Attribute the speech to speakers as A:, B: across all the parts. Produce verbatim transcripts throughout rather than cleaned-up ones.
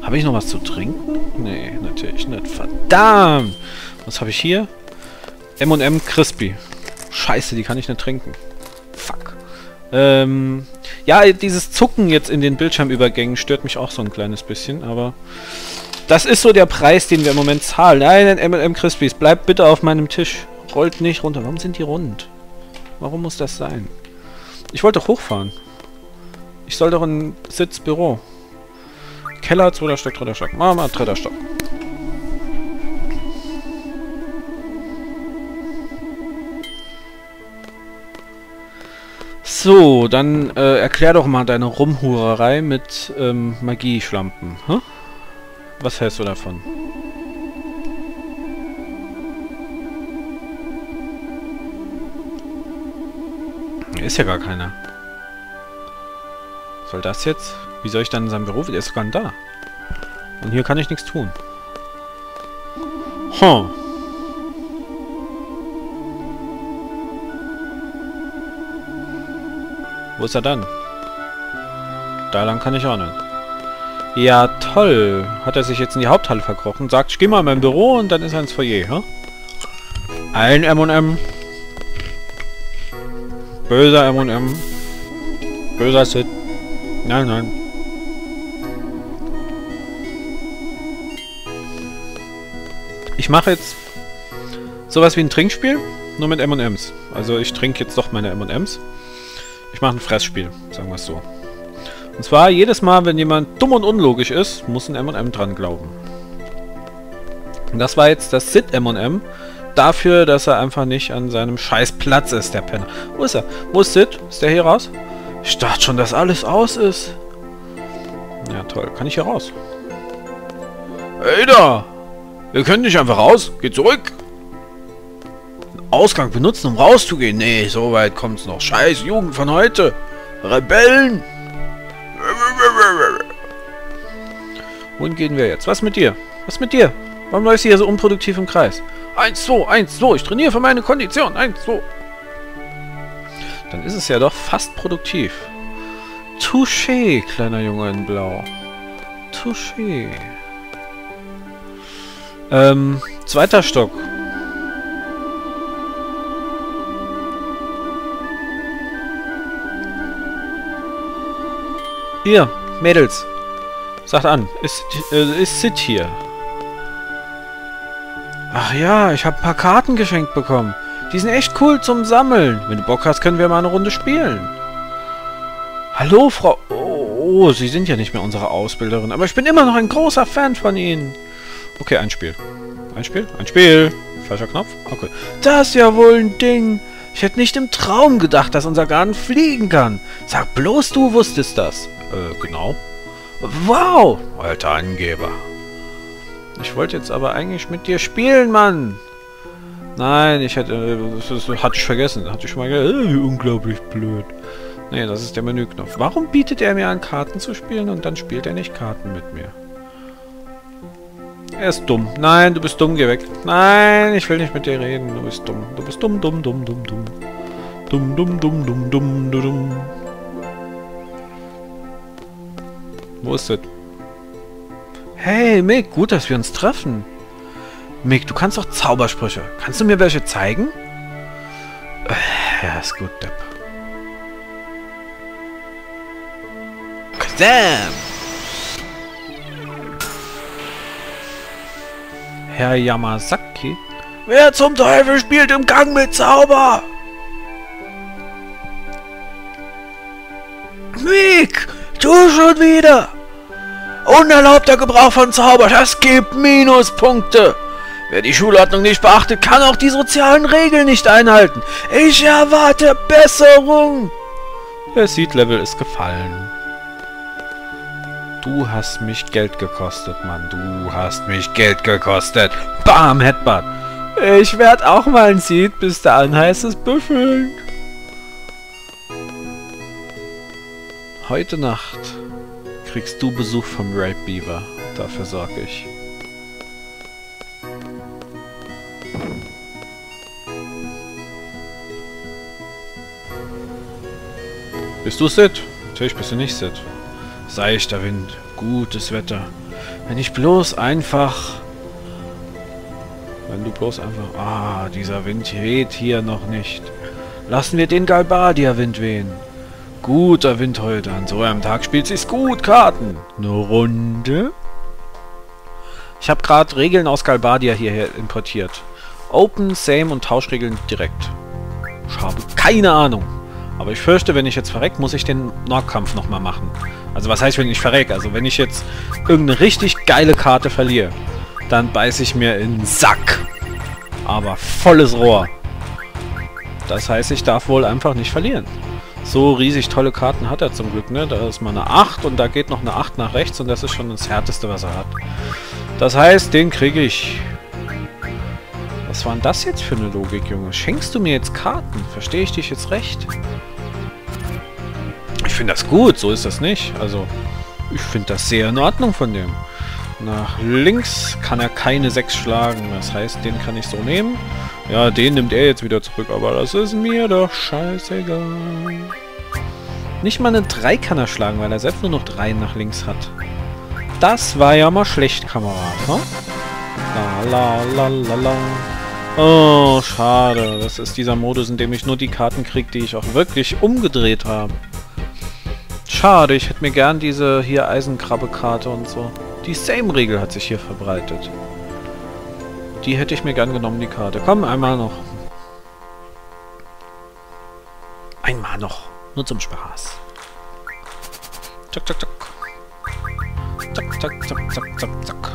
A: Habe ich noch was zu trinken? Nee, natürlich nicht. Verdammt! Was habe ich hier? M und M Crispy. Scheiße, die kann ich nicht trinken. Fuck. Ähm, ja, dieses Zucken jetzt in den Bildschirmübergängen stört mich auch so ein kleines bisschen, aber das ist so der Preis, den wir im Moment zahlen. Nein, M und M Crispies, bleibt bitte auf meinem Tisch. Rollt nicht runter. Warum sind die rund? Warum muss das sein? Ich wollte doch hochfahren. Ich soll doch in Sitzbüro. Keller, zweiter Stock, dritter Stock. Machen wir mal dritter Stock. So, dann äh, erklär doch mal deine Rumhurerei mit ähm, Magieschlampen. Hm? Was hältst du davon? Ist ja gar keiner. Was soll das jetzt? Wie soll ich dann in seinem Büro? Der ist sogar da. Und hier kann ich nichts tun. Hm. Wo ist er dann? Da lang kann ich auch nicht. Ja, toll. Hat er sich jetzt in die Haupthalle verkrochen? Sagt, ich geh mal in mein Büro und dann ist er ins Foyer, hm? Ein M und M. Böser M und M. Böser Sid. Nein, nein. Ich mache jetzt sowas wie ein Trinkspiel, nur mit M und M's. Also ich trinke jetzt doch meine M und M's. Ich mache ein Fressspiel, sagen wir es so. Und zwar jedes Mal, wenn jemand dumm und unlogisch ist, muss ein M und M dran glauben. Und das war jetzt das Sid M und M. Dafür, dass er einfach nicht an seinem scheiß Platz ist, der Penner. Wo ist er? Wo ist Sid? Ist der hier raus? Ich dachte schon, dass alles aus ist. Ja, toll. Kann ich hier raus? Hey da! Wir können nicht einfach raus. Geh zurück! Ausgang benutzen, um rauszugehen. Nee, so weit kommt's noch. Scheiß Jugend von heute. Rebellen! Wohin gehen wir jetzt? Was mit dir? Was mit dir? Warum läufst du hier so unproduktiv im Kreis? Eins, zwei, eins, zwei. Ich trainiere für meine Kondition. Eins, zwei. Dann ist es ja doch fast produktiv. Touché, kleiner Junge in Blau. Touché. Ähm, zweiter Stock. Hier, Mädels. Sagt an, ist, äh, ist Sid hier? Ach ja, ich habe ein paar Karten geschenkt bekommen. Die sind echt cool zum Sammeln. Wenn du Bock hast, können wir mal eine Runde spielen. Hallo, Frau... Oh, oh, Sie sind ja nicht mehr unsere Ausbilderin, aber ich bin immer noch ein großer Fan von Ihnen. Okay, ein Spiel. Ein Spiel? Ein Spiel. Falscher Knopf? Okay. Das ist ja wohl ein Ding. Ich hätte nicht im Traum gedacht, dass unser Garten fliegen kann. Sag bloß, du wusstest das. Äh, genau. Wow! Alter Angeber. Ich wollte jetzt aber eigentlich mit dir spielen, Mann. Nein, ich hätte... Das, das hatte ich vergessen. Hatte ich schon mal gesagt. Äh, unglaublich blöd. Nee, das ist der Menüknopf. Warum bietet er mir an, Karten zu spielen und dann spielt er nicht Karten mit mir? Er ist dumm. Nein, du bist dumm, geh weg. Nein, ich will nicht mit dir reden. Du bist dumm. Du bist dumm, dumm, dumm, dumm, dumm. Dumm, dumm, dumm, dumm, dumm, dumm, dumm. Wo ist das? Hey, Mick, gut, dass wir uns treffen. Mick, du kannst doch Zaubersprüche. Kannst du mir welche zeigen? Äh, ja, ist gut, Depp. Damn! Herr Yamazaki? Wer zum Teufel spielt im Gang mit Zauber? Mick! Du schon wieder! Unerlaubter Gebrauch von Zauber, das gibt Minuspunkte! Wer die Schulordnung nicht beachtet, kann auch die sozialen Regeln nicht einhalten. Ich erwarte Besserung! Der Seed-Level ist gefallen. Du hast mich Geld gekostet, Mann. Du hast mich Geld gekostet. Bam, Headbutt. Ich werd auch mal ein Seed, bis dahin heißt es büffeln. Heute Nacht kriegst du Besuch vom Rape Beaver. Dafür sorge ich. Bist du Sid? Natürlich bist du nicht Sid. Seichter Wind, gutes Wetter. Wenn ich bloß einfach... Wenn du bloß einfach... Ah, dieser Wind weht hier noch nicht. Lassen wir den Galbadia-Wind wehen. Guter Wind heute. An so einem Tag spielt sich's gut. Karten. Eine Runde. Ich habe gerade Regeln aus Galbadia hierher importiert. Open, Same und Tauschregeln direkt. Ich habe keine Ahnung. Aber ich fürchte, wenn ich jetzt verreck, muss ich den Nordkampf nochmal machen. Also was heißt, wenn ich verreck? Also wenn ich jetzt irgendeine richtig geile Karte verliere, dann beiß ich mir in den Sack. Aber volles Rohr. Das heißt, ich darf wohl einfach nicht verlieren. So riesig tolle Karten hat er zum Glück, ne? Da ist mal eine acht und da geht noch eine acht nach rechts und das ist schon das Härteste, was er hat. Das heißt, den kriege ich. Was war denn das jetzt für eine Logik, Junge? Schenkst du mir jetzt Karten? Verstehe ich dich jetzt recht? Ich finde das gut, so ist das nicht. Also, ich finde das sehr in Ordnung von dem. Nach links kann er keine sechs schlagen. Das heißt, den kann ich so nehmen. Ja, den nimmt er jetzt wieder zurück, aber das ist mir doch scheißegal. Nicht mal eine drei kann er schlagen, weil er selbst nur noch drei nach links hat. Das war ja mal schlecht, Kamerad, ne? La la la la la. Oh, schade. Das ist dieser Modus, in dem ich nur die Karten kriege, die ich auch wirklich umgedreht habe. Schade, ich hätte mir gern diese hier Eisenkrabbe-Karte und so. Die Same-Regel hat sich hier verbreitet. Die hätte ich mir gern genommen, die Karte. Komm, einmal noch. Einmal noch. Nur zum Spaß. Zack, zack, zack. Zack, zack, zack, zack, zack, zack.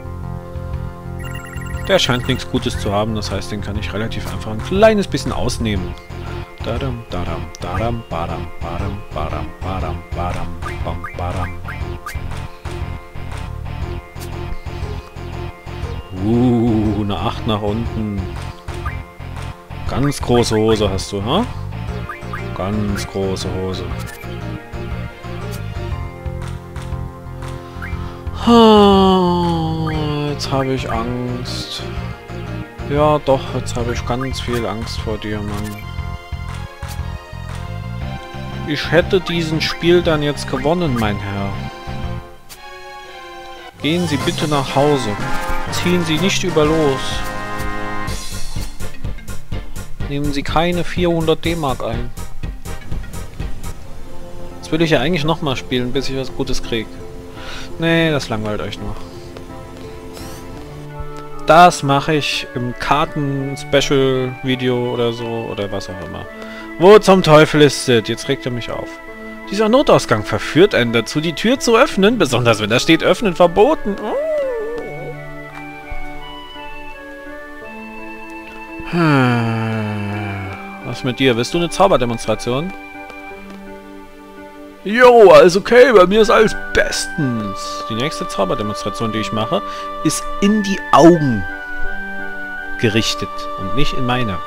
A: Der scheint nichts Gutes zu haben, das heißt, den kann ich relativ einfach ein kleines bisschen ausnehmen. Dadam, dadam, dadam, badam, badam, badam, badam, badam, bam, badam. Uh, eine acht nach unten. Ganz große Hose hast du, ha? Ganz große Hose. Jetzt habe ich Angst. Ja, doch, jetzt habe ich ganz viel Angst vor dir, Mann. Ich hätte diesen Spiel dann jetzt gewonnen, mein Herr. Gehen Sie bitte nach Hause. Ziehen Sie nicht über los. Nehmen Sie keine vierhundert D-Mark ein. Jetzt will ich ja eigentlich nochmal spielen, bis ich was Gutes kriege. Nee, das langweilt euch nur. Das mache ich im Karten-Special-Video oder so, oder was auch immer. Wo zum Teufel ist Sid? Jetzt regt er mich auf. Dieser Notausgang verführt einen dazu, die Tür zu öffnen, besonders wenn da steht, öffnen verboten. Hm. Was mit dir? Willst du eine Zauberdemonstration? Jo, also okay, bei mir ist alles bestens. Die nächste Zauberdemonstration, die ich mache, ist in die Augen gerichtet und nicht in meine.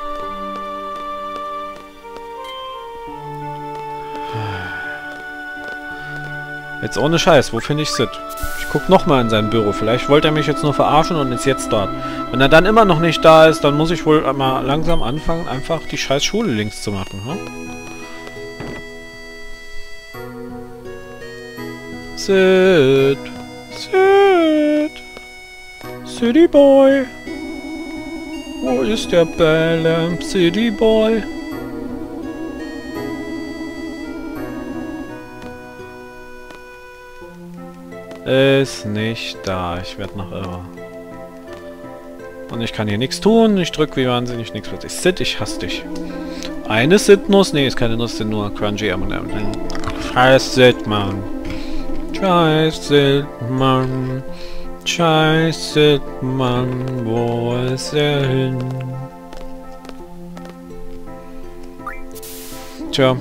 A: Jetzt ohne Scheiß, wo finde ich Sid? Ich guck nochmal in sein Büro. Vielleicht wollte er mich jetzt nur verarschen und ist jetzt dort. Wenn er dann immer noch nicht da ist, dann muss ich wohl mal langsam anfangen, einfach die scheiß Schule links zu machen. Hm? Sid! Sid! City Boy! Wo ist der Bellamy City Boy? Ist nicht da. Ich werde noch irre. Und ich kann hier nichts tun. Ich drücke wie wahnsinnig nichts plötzlich. Sid, ich hasse dich. Eine Sid-Nuss? Nee, ist keine Nuss, sind nur Crunchy M und M. Scheiß Sid, Mann. Scheiß Sid, Mann. Scheiß Sid, Mann. Wo ist er hin? Tja.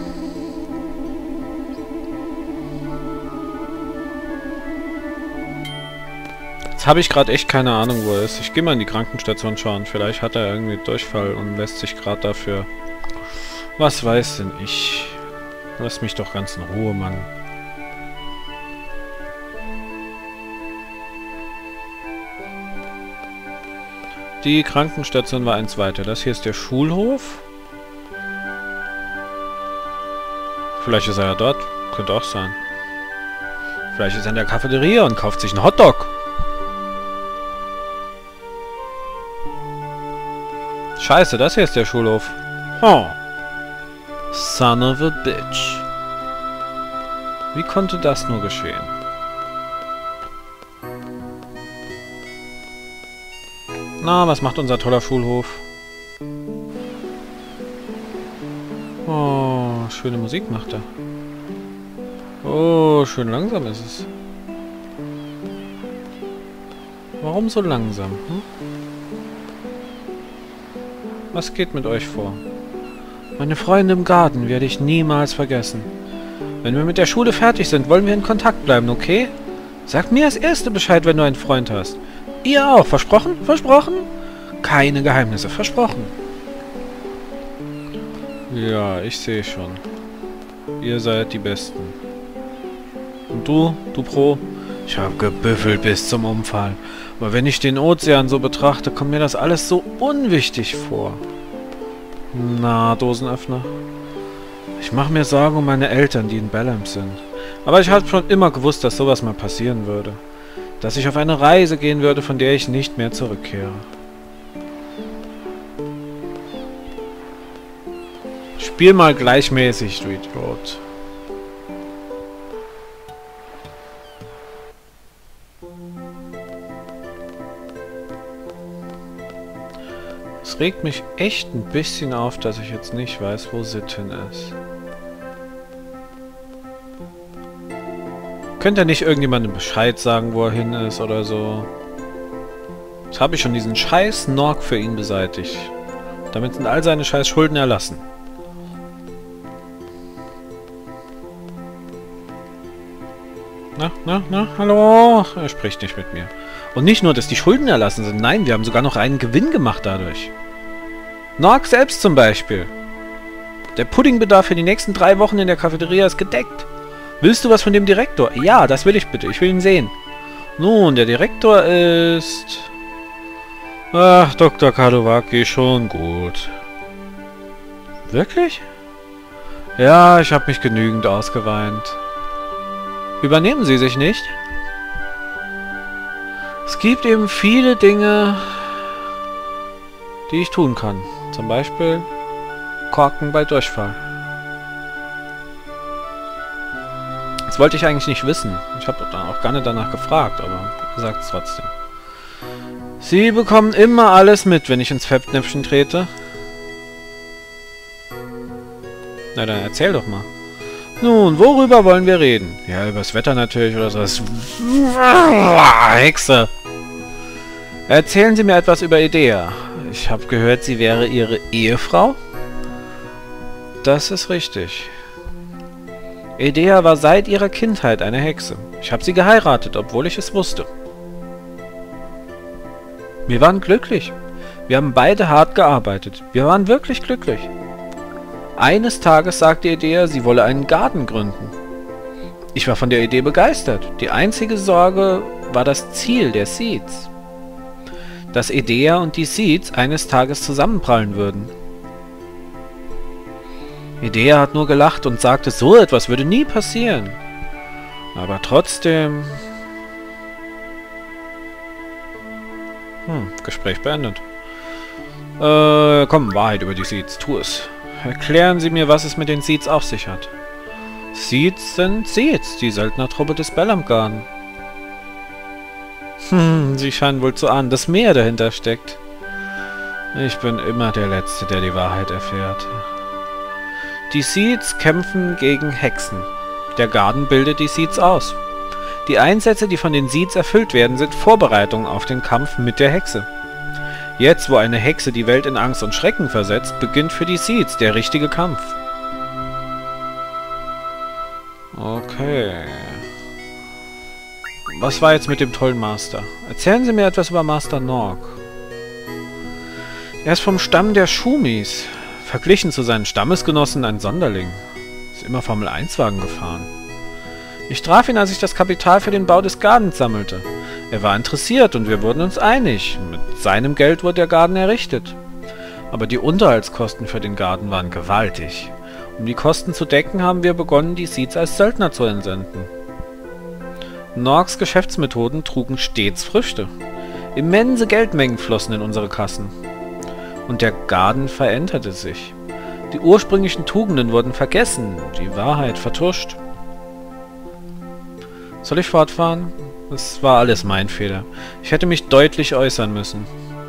A: Jetzt habe ich gerade echt keine Ahnung, wo er ist. Ich gehe mal in die Krankenstation schauen. Vielleicht hat er irgendwie Durchfall und lässt sich gerade dafür... Was weiß denn ich? Lass mich doch ganz in Ruhe, Mann. Die Krankenstation war eins weiter. Das hier ist der Schulhof. Vielleicht ist er ja dort. Könnte auch sein. Vielleicht ist er in der Cafeteria und kauft sich einen Hotdog. scheiße, das hier ist der Schulhof. Oh. Son of a bitch. Wie konnte das nur geschehen? Na, was macht unser toller Schulhof? Oh, schöne Musik macht er. Oh, schön langsam ist es. Warum so langsam? Hm? Was geht mit euch vor? Meine Freunde im Garten werde ich niemals vergessen. Wenn wir mit der Schule fertig sind, wollen wir in Kontakt bleiben, okay? Sag mir als Erste Bescheid, wenn du einen Freund hast. Ihr auch. Versprochen? Versprochen? Keine Geheimnisse. Versprochen. Ja, ich sehe schon. Ihr seid die Besten. Und du? Du Pro? Ich habe gebüffelt bis zum Umfallen. Aber wenn ich den Ozean so betrachte, kommt mir das alles so unwichtig vor. Na, Dosenöffner. Ich mache mir Sorgen um meine Eltern, die in Bellam sind. Aber ich habe schon immer gewusst, dass sowas mal passieren würde. Dass ich auf eine Reise gehen würde, von der ich nicht mehr zurückkehre. Spiel mal gleichmäßig, Street Road. Es regt mich echt ein bisschen auf, dass ich jetzt nicht weiß, wo Sitten ist. Könnte er nicht irgendjemandem Bescheid sagen, wo er hin ist oder so? Jetzt habe ich schon diesen scheiß Nork für ihn beseitigt. Damit sind all seine scheiß Schulden erlassen. Na, na, na, hallo? Er spricht nicht mit mir. Und nicht nur, dass die Schulden erlassen sind. Nein, wir haben sogar noch einen Gewinn gemacht dadurch. Nork selbst zum Beispiel. Der Puddingbedarf für die nächsten drei Wochen in der Cafeteria ist gedeckt. Willst du was von dem Direktor? Ja, das will ich bitte. Ich will ihn sehen. Nun, der Direktor ist... Ach, Doktor Kadowaki, schon gut. Wirklich? Ja, ich habe mich genügend ausgeweint. Übernehmen Sie sich nicht? Es gibt eben viele Dinge, die ich tun kann. Zum Beispiel Korken bei Durchfall. Das wollte ich eigentlich nicht wissen. Ich habe auch gar nicht danach gefragt, aber er sagt es trotzdem. Sie bekommen immer alles mit, wenn ich ins Fettnäpfchen trete. Na dann erzähl doch mal. Nun, worüber wollen wir reden? Ja, über das Wetter natürlich oder so. Hexe! Erzählen Sie mir etwas über Idea. Ich habe gehört, sie wäre Ihre Ehefrau? Das ist richtig. Idea war seit ihrer Kindheit eine Hexe. Ich habe sie geheiratet, obwohl ich es wusste. Wir waren glücklich. Wir haben beide hart gearbeitet. Wir waren wirklich glücklich. Eines Tages sagte Idea, sie wolle einen Garten gründen. Ich war von der Idee begeistert. Die einzige Sorge war das Ziel der Seeds. Dass Idea und die Seeds eines Tages zusammenprallen würden. Idea hat nur gelacht und sagte, so etwas würde nie passieren. Aber trotzdem... Hm, Gespräch beendet. Äh, komm, Wahrheit über die Seeds, tu es. Erklären Sie mir, was es mit den Seeds auf sich hat. Seeds sind Seeds, die Söldnertruppe des Bellam Garden. Hm, Sie scheinen wohl zu ahnen, dass mehr dahinter steckt. Ich bin immer der Letzte, der die Wahrheit erfährt. Die Seeds kämpfen gegen Hexen. Der Garden bildet die Seeds aus. Die Einsätze, die von den Seeds erfüllt werden, sind Vorbereitungen auf den Kampf mit der Hexe. Jetzt, wo eine Hexe die Welt in Angst und Schrecken versetzt, beginnt für die Seeds der richtige Kampf. Okay. Was war jetzt mit dem tollen Master? Erzählen Sie mir etwas über Master Nork. Er ist vom Stamm der Shumis. Verglichen zu seinen Stammesgenossen ein Sonderling. Ist immer Formel eins Wagen gefahren. Ich traf ihn, als ich das Kapital für den Bau des Gardens sammelte. Er war interessiert und wir wurden uns einig. Mit seinem Geld wurde der Garten errichtet. Aber die Unterhaltskosten für den Garten waren gewaltig. Um die Kosten zu decken, haben wir begonnen, die Seeds als Söldner zu entsenden. Norks Geschäftsmethoden trugen stets Früchte. Immense Geldmengen flossen in unsere Kassen. Und der Garten veränderte sich. Die ursprünglichen Tugenden wurden vergessen, die Wahrheit vertuscht. Soll ich fortfahren? Das war alles mein Fehler. Ich hätte mich deutlich äußern müssen.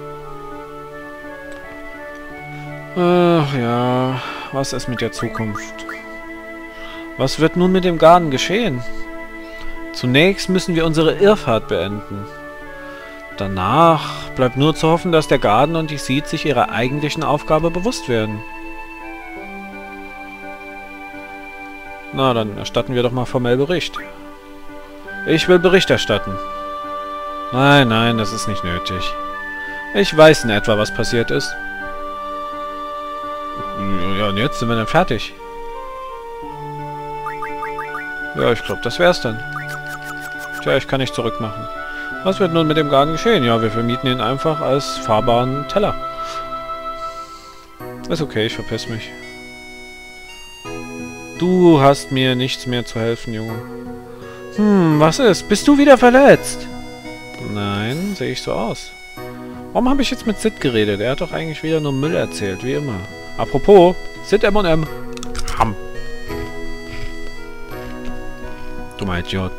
A: Ach ja, was ist mit der Zukunft? Was wird nun mit dem Garten geschehen? Zunächst müssen wir unsere Irrfahrt beenden. Danach bleibt nur zu hoffen, dass der Garten und die Seeds sich ihrer eigentlichen Aufgabe bewusst werden. Na, dann erstatten wir doch mal formell Bericht. Ich will Bericht erstatten. Nein, nein, das ist nicht nötig. Ich weiß in etwa, was passiert ist. Ja, und jetzt sind wir dann fertig. Ja, ich glaube, das wär's dann. Tja, ich kann nicht zurückmachen. Was wird nun mit dem Garten geschehen? Ja, wir vermieten ihn einfach als fahrbaren Teller. Ist okay, ich verpiss mich. Du hast mir nichts mehr zu helfen, Junge. Hm, was ist? Bist du wieder verletzt? Nein, sehe ich so aus. Warum habe ich jetzt mit Sid geredet? Er hat doch eigentlich wieder nur Müll erzählt, wie immer. Apropos, Sid M und M. Ham. Dummer Idiot.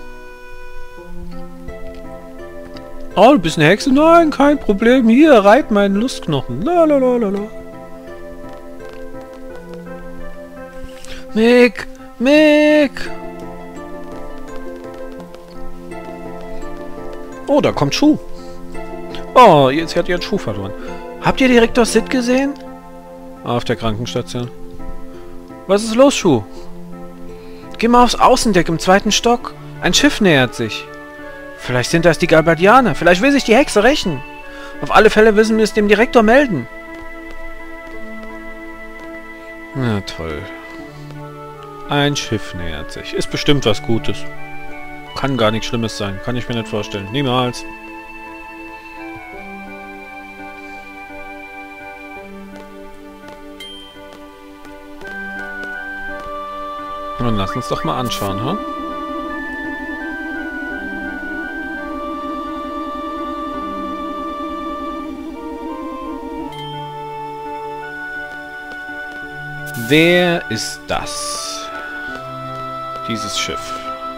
A: Oh, du bist eine Hexe? Nein, kein Problem. Hier, reib meinen Lustknochen. Lalalala. Mick! Mick! Oh, da kommt Schuh. Oh, jetzt hat ihren Schuh verloren. Habt ihr Direktor Sid gesehen? Auf der Krankenstation. Was ist los, Schuh? Geh mal aufs Außendeck im zweiten Stock. Ein Schiff nähert sich. Vielleicht sind das die Galbadianer. Vielleicht will sich die Hexe rächen. Auf alle Fälle müssen wir es dem Direktor melden. Na toll. Ein Schiff nähert sich. Ist bestimmt was Gutes. Kann gar nichts Schlimmes sein. Kann ich mir nicht vorstellen. Niemals. Nun lass uns doch mal anschauen, hm? Wer ist das? Dieses Schiff.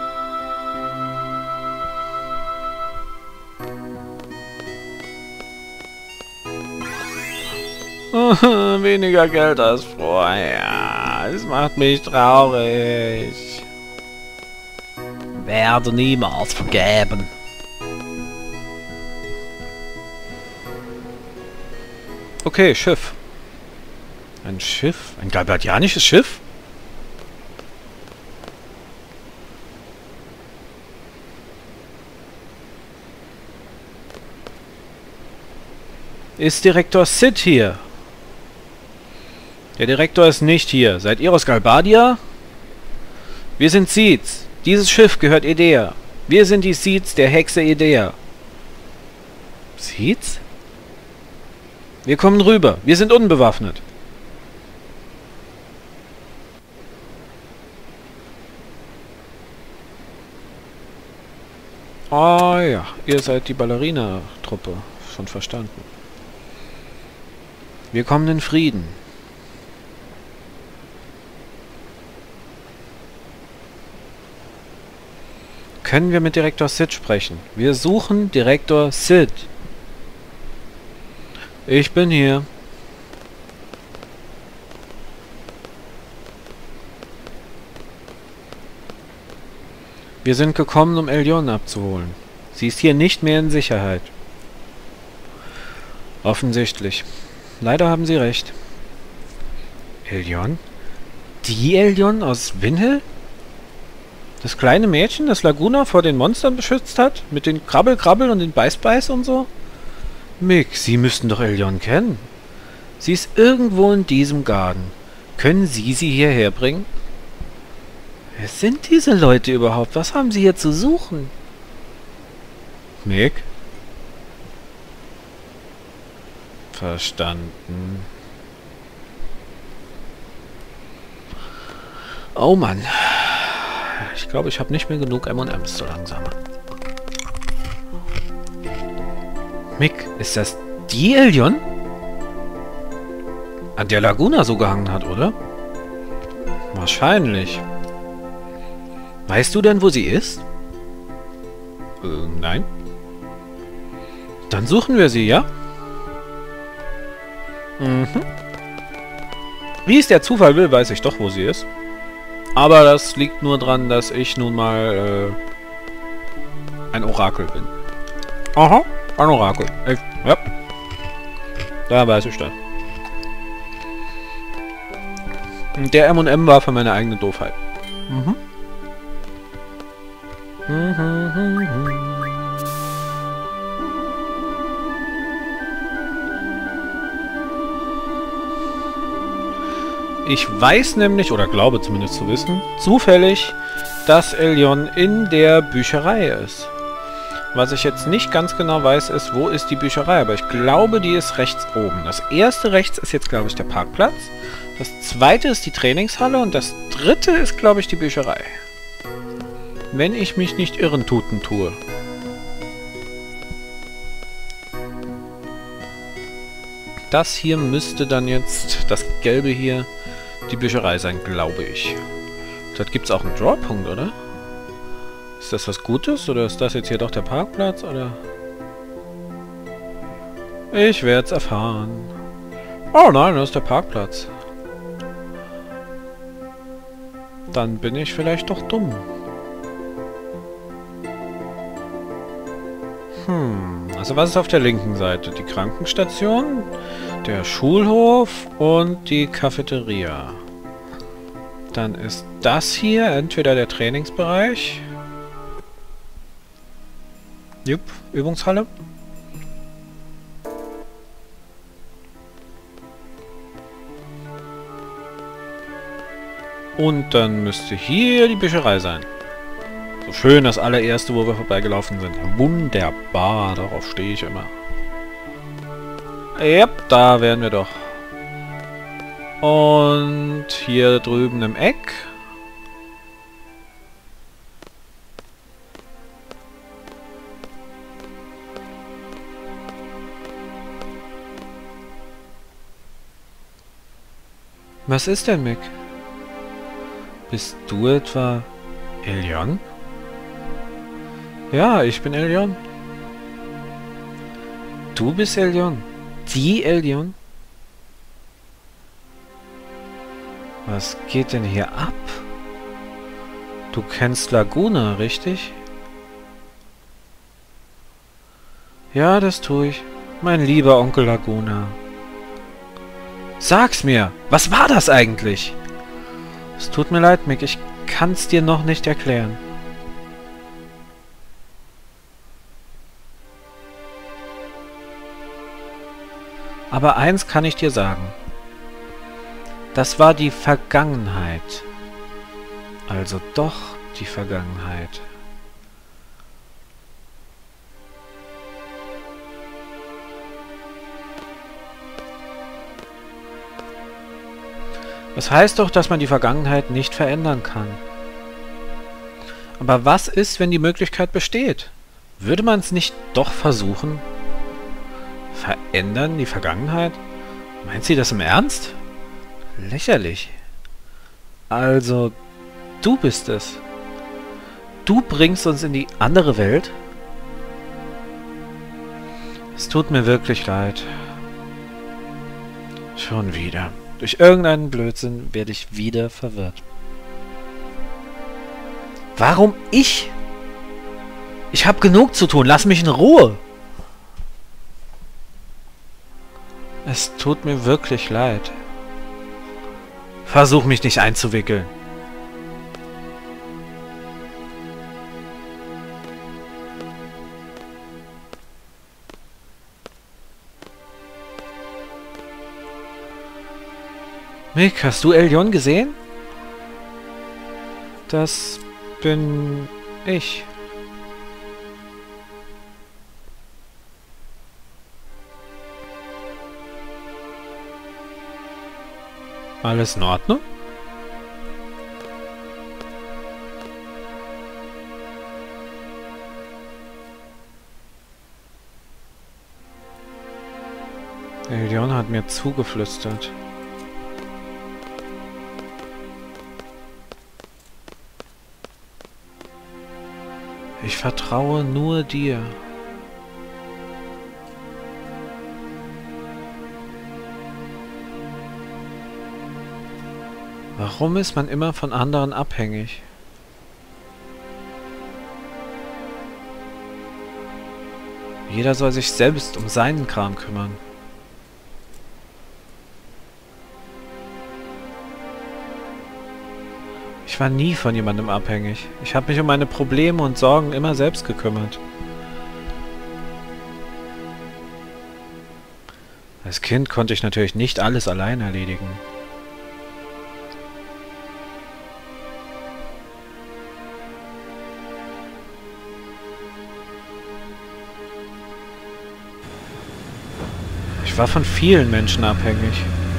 A: Weniger Geld als vorher. Es macht mich traurig. Werde niemals vergeben. Okay, Schiff. Ein Schiff? Ein galbadianisches Schiff? Ist Direktor Sid hier? Der Direktor ist nicht hier. Seid ihr aus Galbadia? Wir sind Seeds. Dieses Schiff gehört Edea. Wir sind die Seeds der Hexe Edea. Seeds? Wir kommen rüber. Wir sind unbewaffnet. Ah ja, ihr seid die Ballerina-Truppe. Schon verstanden. Wir kommen in Frieden. Können wir mit Direktor Sid sprechen? Wir suchen Direktor Sid. Ich bin hier. Wir sind gekommen, um Elyon abzuholen. Sie ist hier nicht mehr in Sicherheit. Offensichtlich. Leider haben Sie recht. Elyon? Die Elyon aus Winhill? Das kleine Mädchen, das Laguna vor den Monstern beschützt hat? Mit den Krabbel-Krabbel und den Beiß-Beiß und so? Mick, Sie müssten doch Elyon kennen. Sie ist irgendwo in diesem Garten. Können Sie sie hierher bringen? Wer sind diese Leute überhaupt? Was haben sie hier zu suchen? Mick? Verstanden. Oh Mann. Ich glaube, ich habe nicht mehr genug M und M's so langsam. Mick, ist das die Elyon? an der Laguna so gehangen hat, oder? Wahrscheinlich. Weißt du denn, wo sie ist? Äh, nein. Dann suchen wir sie, ja? Mhm. Wie es der Zufall will, weiß ich doch, wo sie ist. Aber das liegt nur dran, dass ich nun mal äh, ein Orakel bin. Aha, ein Orakel. Ich, ja. Da weiß ich das. Der M und M war für meine eigene Doofheit. Mhm. Ich weiß nämlich, oder glaube zumindest zu wissen, zufällig, dass Elyon in der Bücherei ist. Was ich jetzt nicht ganz genau weiß, ist, wo ist die Bücherei, aber ich glaube, die ist rechts oben. Das erste rechts ist jetzt, glaube ich, der Parkplatz. Das zweite ist die Trainingshalle und das dritte ist, glaube ich, die Bücherei. Wenn ich mich nicht irrentuten tue. Das hier müsste dann jetzt, das gelbe hier, die Bücherei sein, glaube ich. Dort gibt es auch einen Drawpunkt, oder? Ist das was Gutes? Oder ist das jetzt hier doch der Parkplatz? Oder? Ich werde es erfahren. Oh nein, das ist der Parkplatz. Dann bin ich vielleicht doch dumm. Hm, also was ist auf der linken Seite? Die Krankenstation, der Schulhof und die Cafeteria. Dann ist das hier entweder der Trainingsbereich. Jupp, Übungshalle. Und dann müsste hier die Bücherei sein. So schön das allererste, wo wir vorbeigelaufen sind. Wunderbar, darauf stehe ich immer. Ja, da wären wir doch. Und hier drüben im Eck. Was ist denn, Mick? Bist du etwa Elyon? Ja, ich bin Elyon. Du bist Elyon? Die Elyon? Was geht denn hier ab? Du kennst Laguna, richtig? Ja, das tue ich. Mein lieber Onkel Laguna. Sag's mir, was war das eigentlich? Es tut mir leid, Mick, ich kann's dir noch nicht erklären. Aber eins kann ich dir sagen. Das war die Vergangenheit. Also doch die Vergangenheit. Das heißt doch, dass man die Vergangenheit nicht verändern kann. Aber was ist, wenn die Möglichkeit besteht? Würde man es nicht doch versuchen? Verändern die Vergangenheit? Meint sie das im Ernst? Lächerlich. Also, du bist es. Du bringst uns in die andere Welt? Es tut mir wirklich leid. Schon wieder. Durch irgendeinen Blödsinn werde ich wieder verwirrt. Warum ich? Ich habe genug zu tun. Lass mich in Ruhe. Es tut mir wirklich leid. Versuch mich nicht einzuwickeln. Mick, hast du Elyon gesehen? Das bin ich. Alles in Ordnung? Elyon hat mir zugeflüstert. Ich vertraue nur dir. Warum ist man immer von anderen abhängig? Jeder soll sich selbst um seinen Kram kümmern. Ich war nie von jemandem abhängig. Ich habe mich um meine Probleme und Sorgen immer selbst gekümmert. Als Kind konnte ich natürlich nicht alles allein erledigen. Ich war von vielen Menschen abhängig.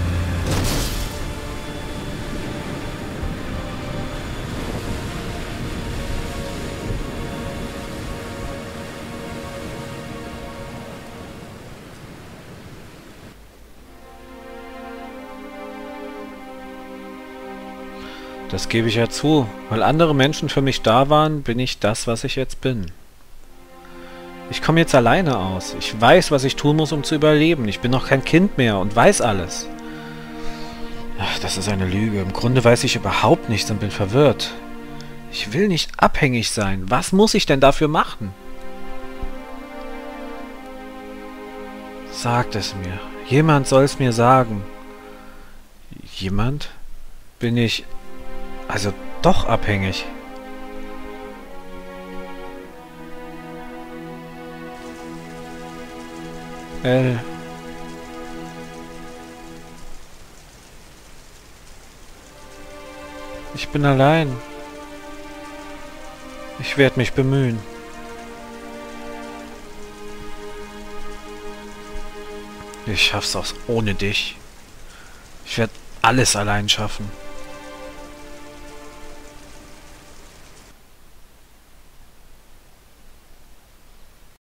A: Das gebe ich ja zu. Weil andere Menschen für mich da waren, bin ich das, was ich jetzt bin. Ich komme jetzt alleine aus. Ich weiß, was ich tun muss, um zu überleben. Ich bin noch kein Kind mehr und weiß alles. Ach, das ist eine Lüge. Im Grunde weiß ich überhaupt nichts und bin verwirrt. Ich will nicht abhängig sein. Was muss ich denn dafür machen? Sagt es mir. Jemand soll es mir sagen. Jemand? Bin ich also doch abhängig? Äh. Ich bin allein. Ich werde mich bemühen. Ich schaff's auch ohne dich. Ich werde alles allein schaffen.